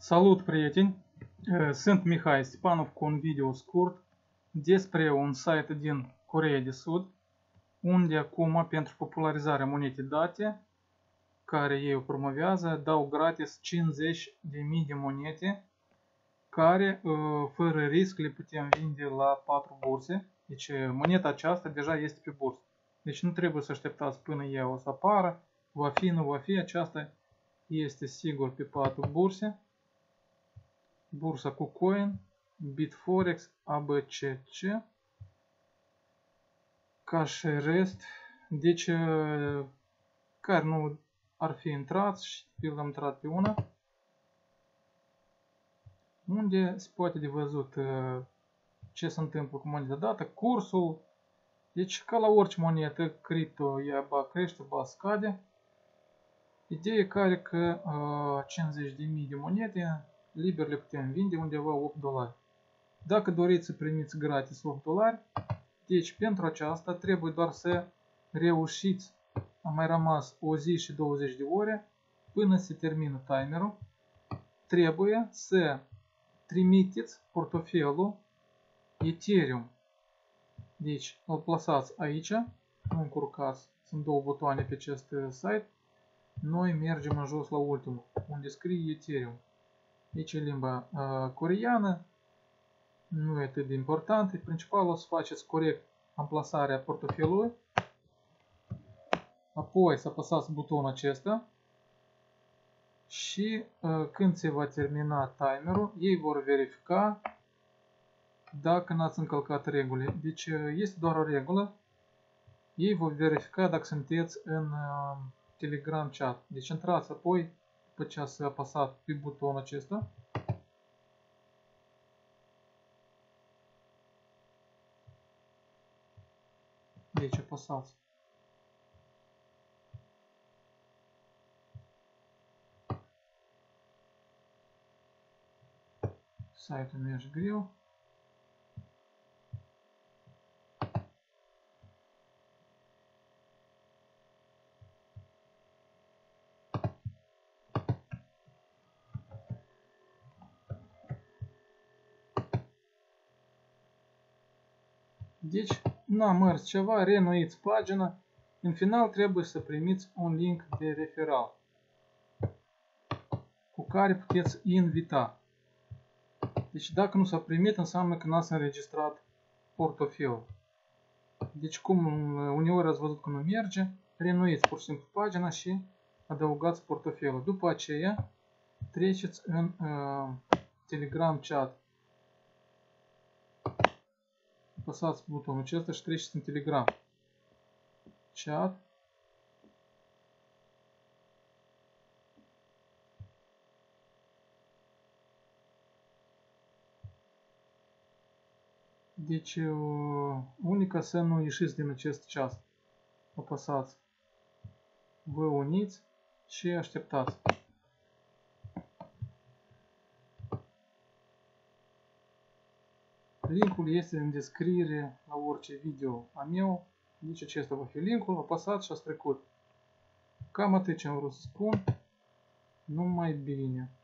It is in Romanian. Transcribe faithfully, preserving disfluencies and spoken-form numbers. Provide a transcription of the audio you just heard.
Salut, prieteni! Sunt Mihai Stepanov cu un video scurt despre un site din Coreea de Sud, unde acum, pentru popularizarea monedei date, care ei o promovează, dau gratis cincizeci de mii de monede, care, fără risc, le putem vinde la patru burse. Deci, moneda aceasta deja este pe bursă. Deci nu trebuie să așteptați până ea o să apară, va fi, nu va fi, aceasta este sigur pe patru burse. Bursa KuCoin, Bitforex, A B C C, ca și rest. Deci, care nu ar fi intrat și l am intrat pe una, unde se poate de văzut ce se întâmplă cu moneda dată, cursul. Deci, ca la orice monedă cripto, ea ba crește, ba scade. Ideea care că cincizeci de mii de monede liber le putem vinde undeva opt dolari. Dacă doriți să primiți gratis opt dolari, deci pentru aceasta trebuie doar să reușiți. A mai rămas o zi și douăzeci de ore până se termină timerul. Trebuie să trimiteți portofelul Ethereum. Deci îl plasați aici, nu încurcați, sunt două butoane pe acest site. Noi mergem în jos la ultimul, unde scrie Ethereum. Deci limba uh, coreeană, nu e atât de important. Principal o să faceți corect amplasarea portofelului. Apoi să apăsați butonul acesta. Și uh, când se va termina timerul, ei vor verifica dacă n-ați încălcat regulile. Deci uh, este doar o regulă. Ei vor verifica dacă sunteți în uh, Telegram chat. Deci intrați apoi, după ce ați apăsat pe butonul acesta. Deci apăsați. Site-ul merge greu. Deci, n-a mers ceva, reînnoiți pagina. În final trebuie să primiți un link de referal cu care puteți invita. Deci dacă nu s-a primit, înseamnă că n-ați înregistrat portofelul. Deci cum uneori ați văzut că nu merge, reînnoiți pur și simplu pagina și adăugați portofelul. După aceea treceți în uh, Telegram chat. Apăsați butonul acesta și treceți în Telegram chat. Deci, unica să nu ieșiți din acest ceas. Apăsați. Vă uniți și așteptați. Linkul este în descriere la orice video a meu. Deci acesta va fi linkul. Apăsați și ați trecut. Cam atât ce am vrut să spun. Numai bine.